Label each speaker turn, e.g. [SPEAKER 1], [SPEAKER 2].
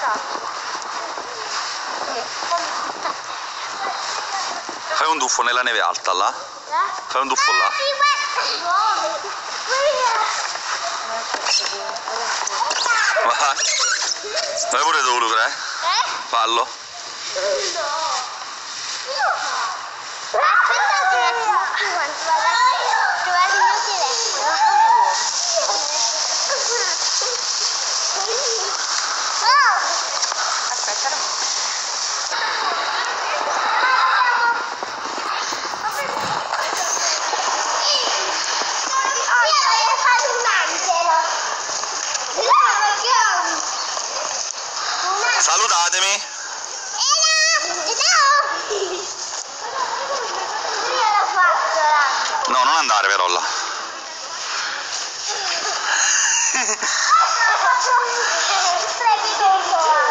[SPEAKER 1] Fai un tuffo nella neve alta là. Fai un tuffo là. Vai. Vai pure tu, Lucre. Fallo. Salutatemi! No, non andare però là.
[SPEAKER 2] Strepitoso!